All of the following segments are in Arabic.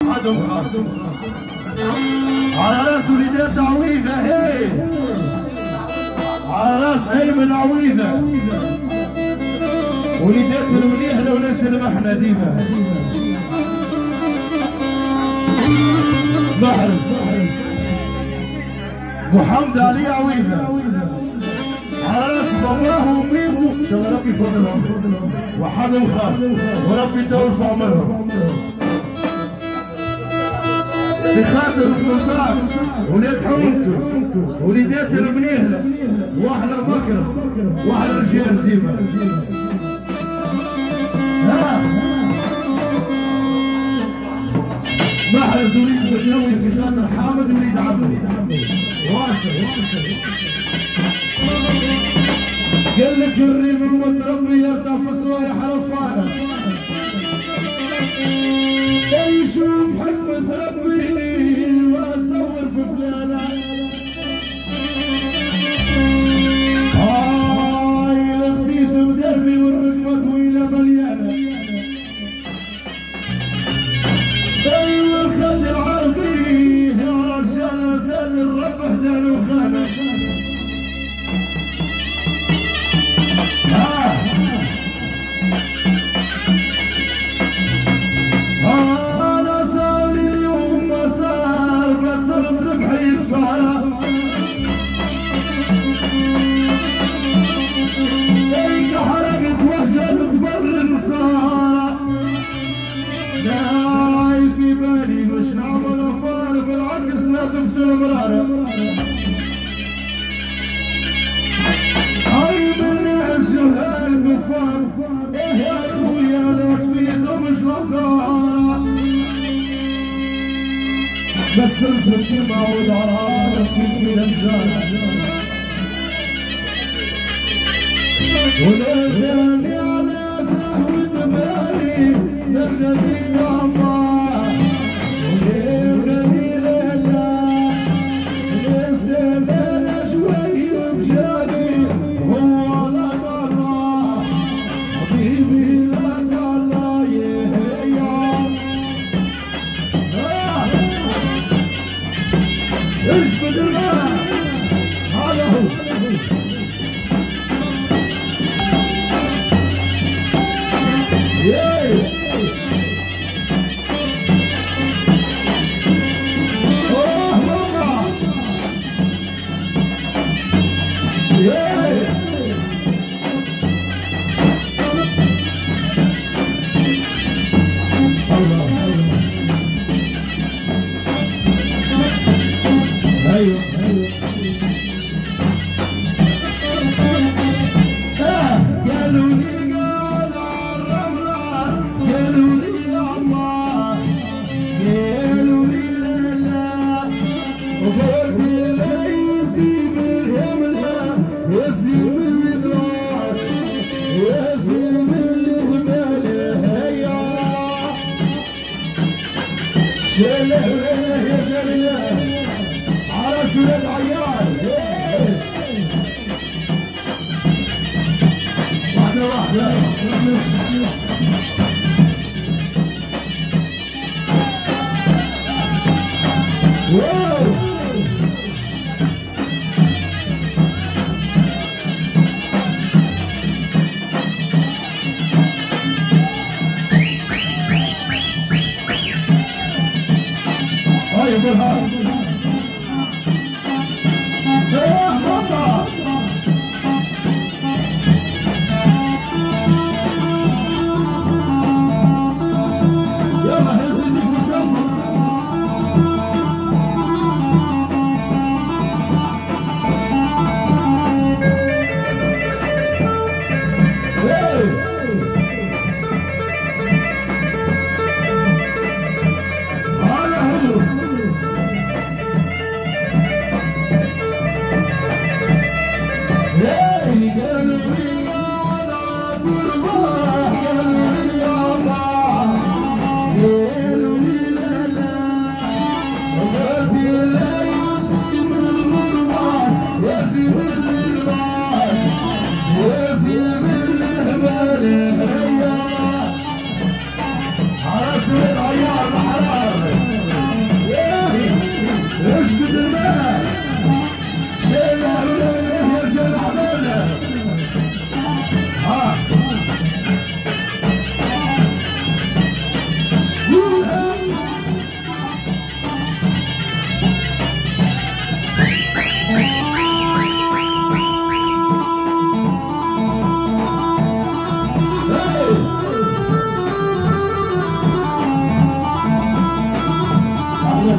عدم خاص على راس وليدات عويذة هي على راس ايمن عويذة وليدات المليحة وناس المحنة ديما محرز محمد علي عويذة على راس باباه واميته شغل ربي يفضلهم وحدهم خاص وربي يطول في عمرهم بخاطر السلطان ولاد حومته وليدات المنيهلة واحلى مكرم واحلى رجال ديما محرز وليد بنيوي في خاطر حامد وليد عمرو واصل قال لك الريم المتربي يرتاح في الصوايح رفانه يشوف حكمة ربي واصور في فلانه هاي الخفيف بدربي والركبه طويله مليانه ايوه الخد العربي يا رجال زاد الرب هدان وخانه انا صار اليوم ما صار بطلت ربحي صار هيك حرقت وحشة تبر النصارى جاي في بالي مش نعمل افار بالعكس ناتف المرارة هاي مني الجهال بفار ايه يا اخويا لك في ايده مش نصارى بس انت الدمع ودعارة في الجارة ونرجعني على سهوة بالي نرجعني يا الله ونرجعني لله نستنى شوي بجاني هو لا الله حبيبي لا الله يا ايش بدنا هذا هو ايوه قالوا لي قال الرمله قالوا لي يا الله قالوا لي لا لا وقلت لا يسيب الهمله يسيب المدرات يسيب الهبال هيا شله يا جريان على سورة عيال واحدة واحدة واو هاي برهان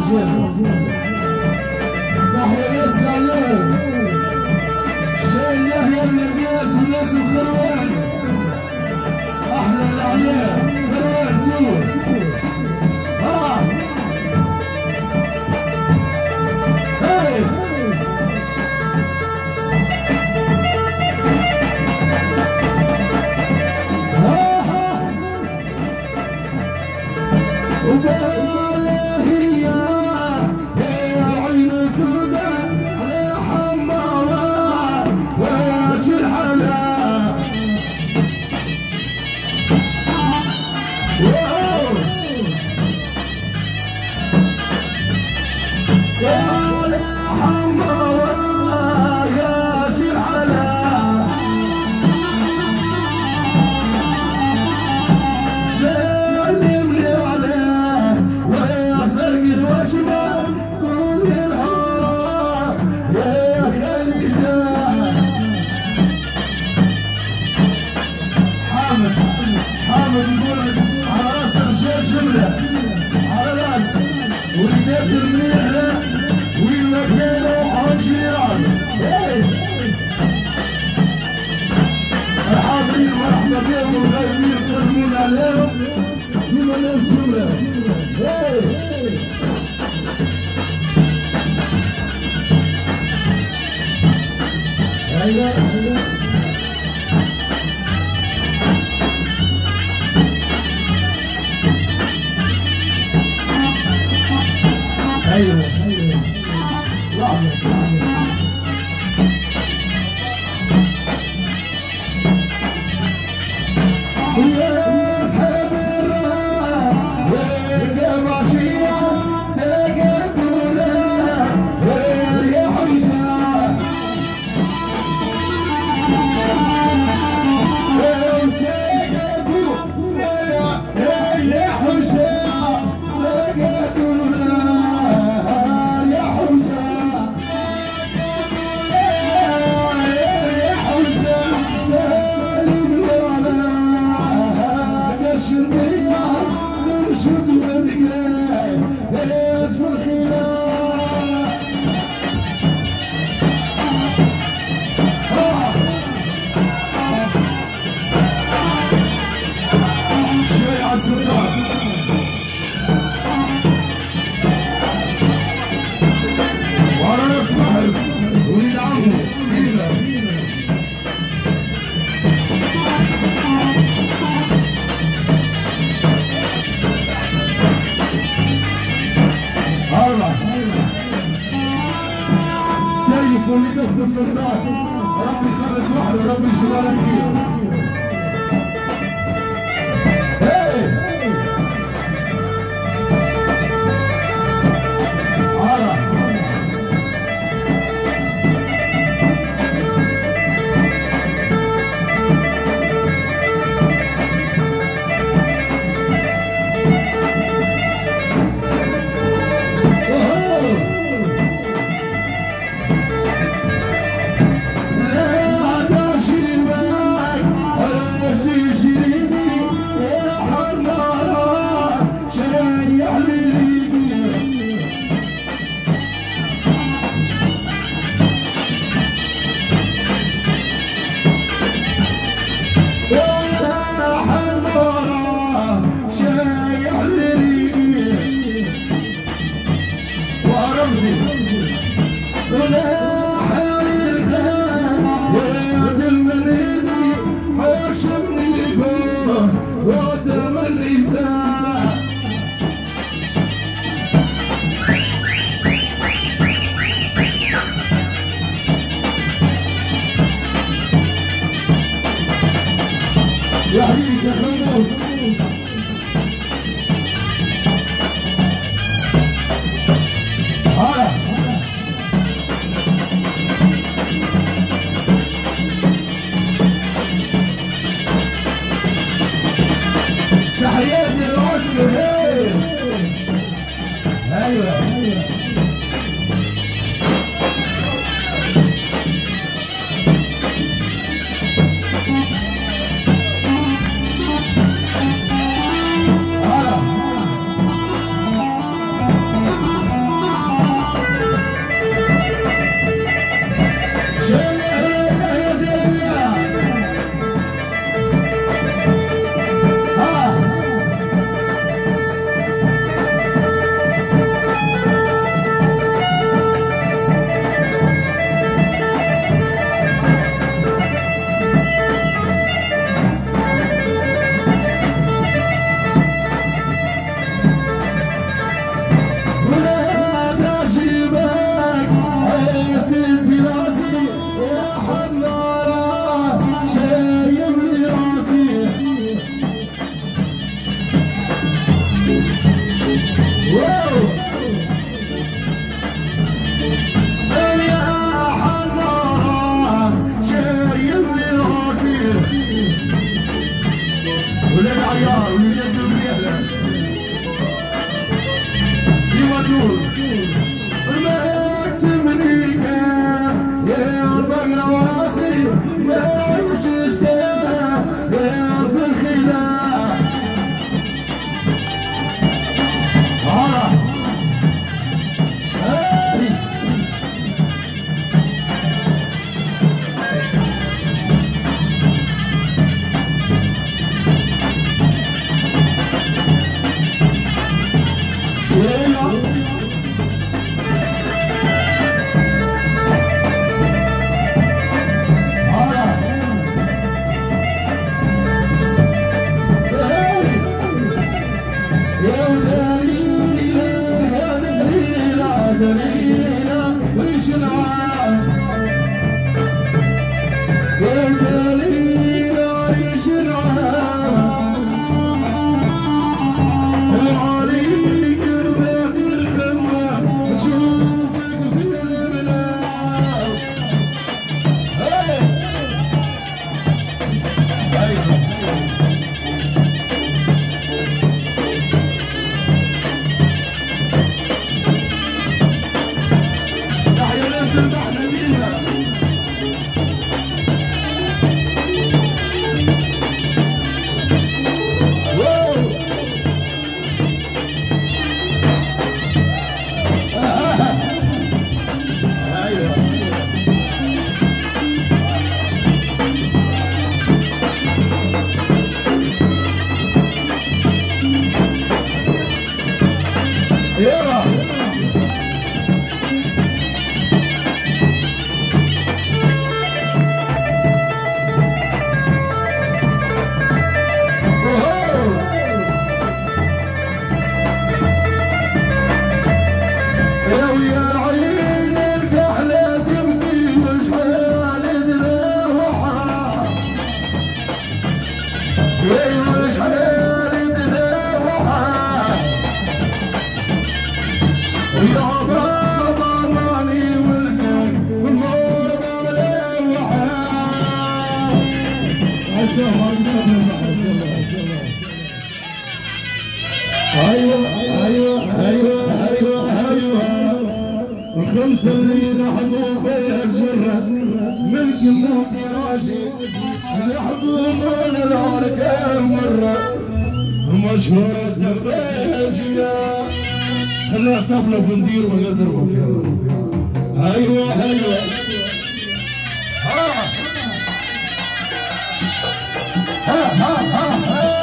تحيا ياسر عليه شايل يحيى النقاس والناس الخروان احلى العليا خروان جوا ربي يخلص وحده ربي يشغلك فيه لا عيش اشتاق يا في الخلاف الخمسة اللي لحظوا بيها الجرة من قموت راشي لحظوا مال العركة مرة مشهورة الدباسية خليها طبلة بندير ما قدر بك يلا ايوه ايوه ها ها ها ها